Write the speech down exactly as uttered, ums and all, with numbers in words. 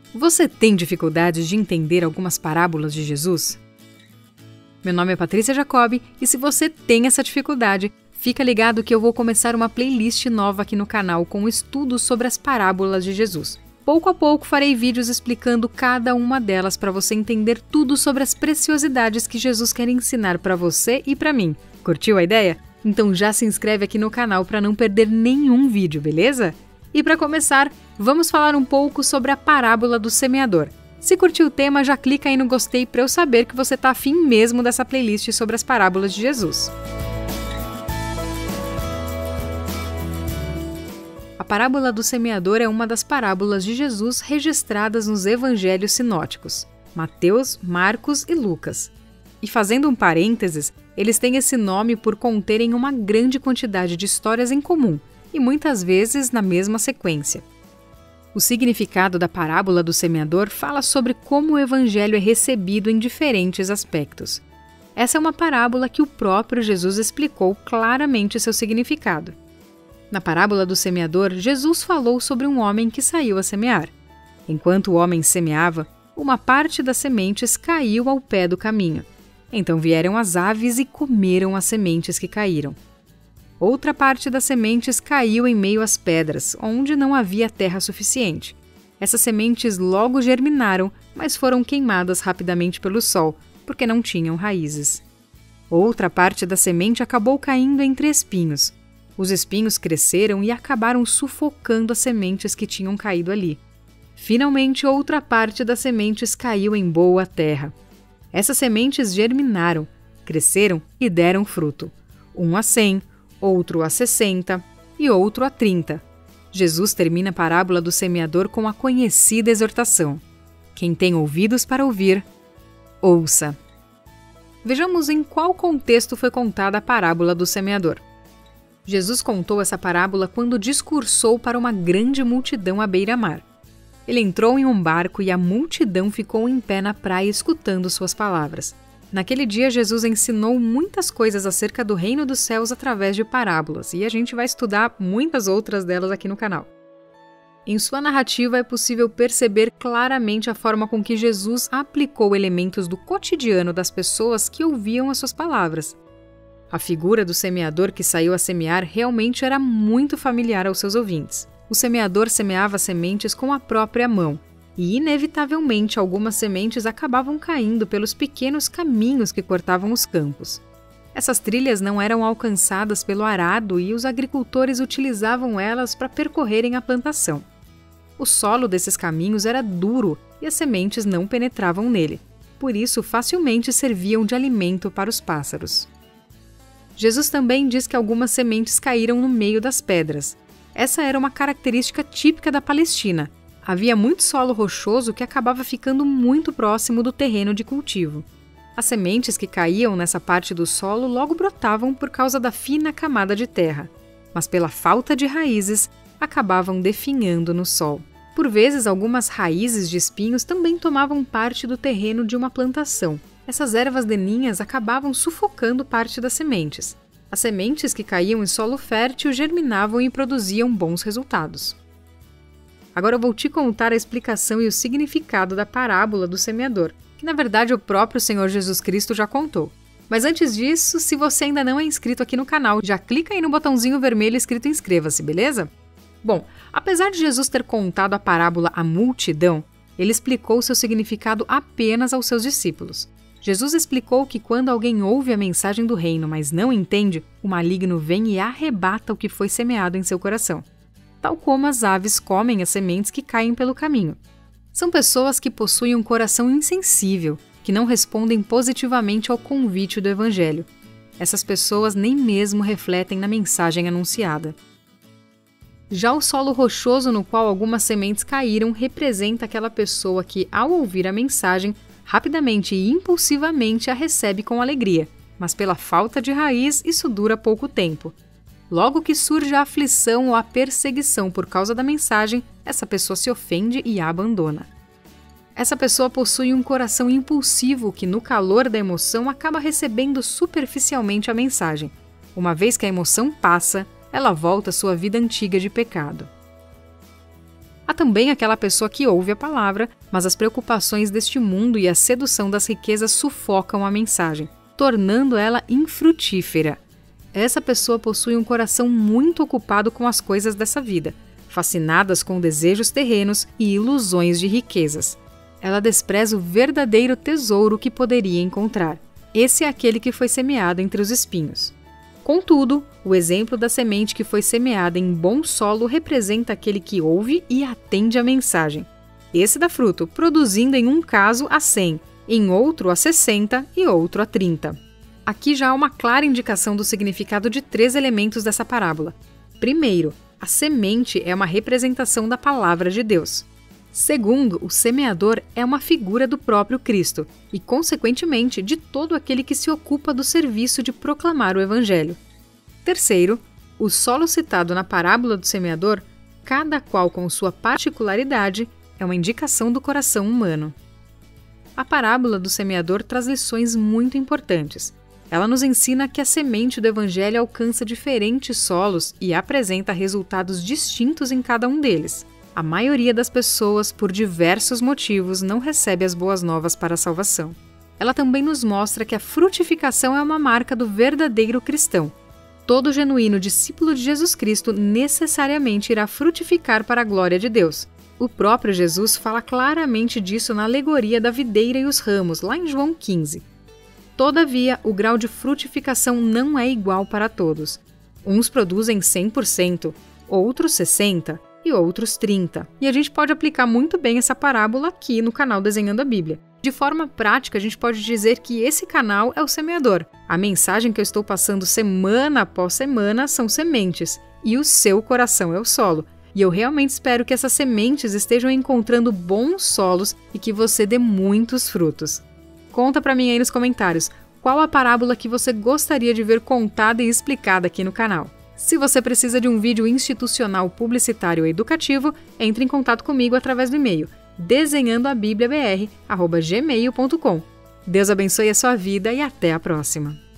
Você tem dificuldades de entender algumas parábolas de Jesus? Meu nome é Patrícia Jacobi e se você tem essa dificuldade, fica ligado que eu vou começar uma playlist nova aqui no canal com estudos sobre as parábolas de Jesus. Pouco a pouco farei vídeos explicando cada uma delas para você entender tudo sobre as preciosidades que Jesus quer ensinar para você e para mim. Curtiu a ideia? Então já se inscreve aqui no canal para não perder nenhum vídeo, beleza? E para começar, vamos falar um pouco sobre a parábola do semeador. Se curtiu o tema, já clica aí no gostei para eu saber que você está afim mesmo dessa playlist sobre as parábolas de Jesus. A parábola do semeador é uma das parábolas de Jesus registradas nos evangelhos sinóticos, Mateus, Marcos e Lucas. E fazendo um parênteses, eles têm esse nome por conterem uma grande quantidade de histórias em comum, e muitas vezes na mesma sequência. O significado da parábola do semeador fala sobre como o evangelho é recebido em diferentes aspectos. Essa é uma parábola que o próprio Jesus explicou claramente seu significado. Na parábola do semeador, Jesus falou sobre um homem que saiu a semear. Enquanto o homem semeava, uma parte das sementes caiu ao pé do caminho. Então vieram as aves e comeram as sementes que caíram. Outra parte das sementes caiu em meio às pedras, onde não havia terra suficiente. Essas sementes logo germinaram, mas foram queimadas rapidamente pelo sol, porque não tinham raízes. Outra parte da semente acabou caindo entre espinhos. Os espinhos cresceram e acabaram sufocando as sementes que tinham caído ali. Finalmente, outra parte das sementes caiu em boa terra. Essas sementes germinaram, cresceram e deram fruto. Um a cem, outro a sessenta e outro a trinta. Jesus termina a parábola do semeador com a conhecida exortação: quem tem ouvidos para ouvir, ouça. Vejamos em qual contexto foi contada a parábola do semeador. Jesus contou essa parábola quando discursou para uma grande multidão à beira-mar. Ele entrou em um barco e a multidão ficou em pé na praia escutando suas palavras. Naquele dia, Jesus ensinou muitas coisas acerca do reino dos céus através de parábolas, e a gente vai estudar muitas outras delas aqui no canal. Em sua narrativa é possível perceber claramente a forma com que Jesus aplicou elementos do cotidiano das pessoas que ouviam as suas palavras. A figura do semeador que saiu a semear realmente era muito familiar aos seus ouvintes. O semeador semeava sementes com a própria mão, e, inevitavelmente, algumas sementes acabavam caindo pelos pequenos caminhos que cortavam os campos. Essas trilhas não eram alcançadas pelo arado e os agricultores utilizavam elas para percorrerem a plantação. O solo desses caminhos era duro e as sementes não penetravam nele, por isso facilmente serviam de alimento para os pássaros. Jesus também diz que algumas sementes caíram no meio das pedras. Essa era uma característica típica da Palestina. Havia muito solo rochoso que acabava ficando muito próximo do terreno de cultivo. As sementes que caíam nessa parte do solo logo brotavam por causa da fina camada de terra, mas pela falta de raízes, acabavam definhando no sol. Por vezes, algumas raízes de espinhos também tomavam parte do terreno de uma plantação. Essas ervas daninhas acabavam sufocando parte das sementes. As sementes que caíam em solo fértil germinavam e produziam bons resultados. Agora eu vou te contar a explicação e o significado da parábola do semeador, que na verdade o próprio Senhor Jesus Cristo já contou. Mas antes disso, se você ainda não é inscrito aqui no canal, já clica aí no botãozinho vermelho escrito inscreva-se, beleza? Bom, apesar de Jesus ter contado a parábola à multidão, ele explicou seu significado apenas aos seus discípulos. Jesus explicou que quando alguém ouve a mensagem do reino, mas não entende, o maligno vem e arrebata o que foi semeado em seu coração. Tal como as aves comem as sementes que caem pelo caminho. São pessoas que possuem um coração insensível, que não respondem positivamente ao convite do Evangelho. Essas pessoas nem mesmo refletem na mensagem anunciada. Já o solo rochoso no qual algumas sementes caíram representa aquela pessoa que, ao ouvir a mensagem, rapidamente e impulsivamente a recebe com alegria, mas pela falta de raiz isso dura pouco tempo. Logo que surge a aflição ou a perseguição por causa da mensagem, essa pessoa se ofende e a abandona. Essa pessoa possui um coração impulsivo que, no calor da emoção, acaba recebendo superficialmente a mensagem. Uma vez que a emoção passa, ela volta à sua vida antiga de pecado. Há também aquela pessoa que ouve a palavra, mas as preocupações deste mundo e a sedução das riquezas sufocam a mensagem, tornando ela infrutífera. Essa pessoa possui um coração muito ocupado com as coisas dessa vida, fascinadas com desejos terrenos e ilusões de riquezas. Ela despreza o verdadeiro tesouro que poderia encontrar. Esse é aquele que foi semeado entre os espinhos. Contudo, o exemplo da semente que foi semeada em bom solo representa aquele que ouve e atende à mensagem. Esse dá fruto, produzindo em um caso a cem, em outro a sessenta e outro a trinta. Aqui já há uma clara indicação do significado de três elementos dessa parábola. Primeiro, a semente é uma representação da palavra de Deus. Segundo, o semeador é uma figura do próprio Cristo e, consequentemente, de todo aquele que se ocupa do serviço de proclamar o Evangelho. Terceiro, o solo citado na parábola do semeador, cada qual com sua particularidade, é uma indicação do coração humano. A parábola do semeador traz lições muito importantes. Ela nos ensina que a semente do Evangelho alcança diferentes solos e apresenta resultados distintos em cada um deles. A maioria das pessoas, por diversos motivos, não recebe as boas novas para a salvação. Ela também nos mostra que a frutificação é uma marca do verdadeiro cristão. Todo genuíno discípulo de Jesus Cristo necessariamente irá frutificar para a glória de Deus. O próprio Jesus fala claramente disso na alegoria da videira e os ramos, lá em João quinze. Todavia, o grau de frutificação não é igual para todos. Uns produzem cem por cento, outros sessenta por cento e outros trinta por cento. E a gente pode aplicar muito bem essa parábola aqui no canal Desenhando a Bíblia. De forma prática, a gente pode dizer que esse canal é o semeador. A mensagem que eu estou passando semana após semana são sementes, e o seu coração é o solo. E eu realmente espero que essas sementes estejam encontrando bons solos e que você dê muitos frutos. Conta pra mim aí nos comentários qual a parábola que você gostaria de ver contada e explicada aqui no canal. Se você precisa de um vídeo institucional, publicitário ou educativo, entre em contato comigo através do e-mail desenhando a bíblia b r arroba gmail ponto com. Deus abençoe a sua vida e até a próxima!